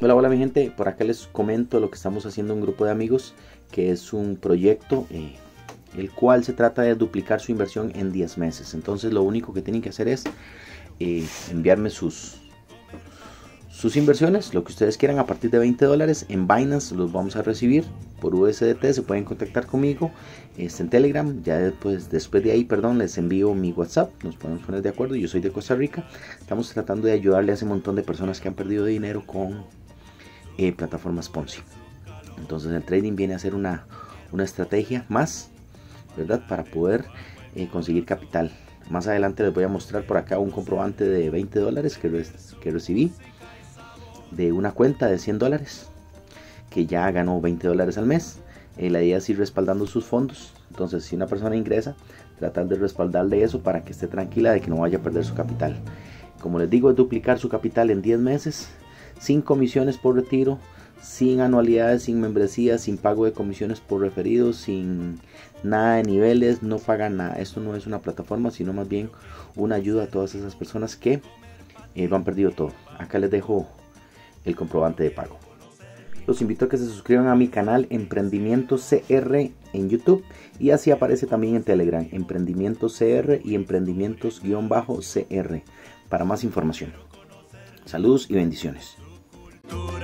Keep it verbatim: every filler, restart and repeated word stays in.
Hola, hola mi gente, por acá les comento lo que estamos haciendo un grupo de amigos, que es un proyecto eh, el cual se trata de duplicar su inversión en diez meses. Entonces lo único que tienen que hacer es eh, enviarme sus, sus inversiones, lo que ustedes quieran, a partir de veinte dólares en Binance los vamos a recibir por U S D T. Se pueden contactar conmigo este, en Telegram. Ya después, después de ahí, perdón, les envío mi WhatsApp, nos podemos poner de acuerdo. Yo soy de Costa Rica, estamos tratando de ayudarle a ese montón de personas que han perdido dinero con Eh, plataformas Ponzi. Entonces el trading viene a ser una, una estrategia más, ¿verdad? Para poder eh, conseguir capital. Más adelante les voy a mostrar por acá un comprobante de veinte dólares que, re que recibí de una cuenta de cien dólares que ya ganó veinte dólares al mes. Eh, la idea es ir respaldando sus fondos. Entonces si una persona ingresa, tratar de respaldarle eso para que esté tranquila de que no vaya a perder su capital. Como les digo, es duplicar su capital en diez meses, sin comisiones por retiro, sin anualidades, sin membresías, sin pago de comisiones por referidos, sin nada de niveles, no pagan nada. Esto no es una plataforma, sino más bien una ayuda a todas esas personas que eh, lo han perdido todo. Acá les dejo el comprobante de pago. Los invito a que se suscriban a mi canal Emprendimientos C R en YouTube, y así aparece también en Telegram, Emprendimientos C R y Emprendimientos-C R, para más información. Saludos y bendiciones.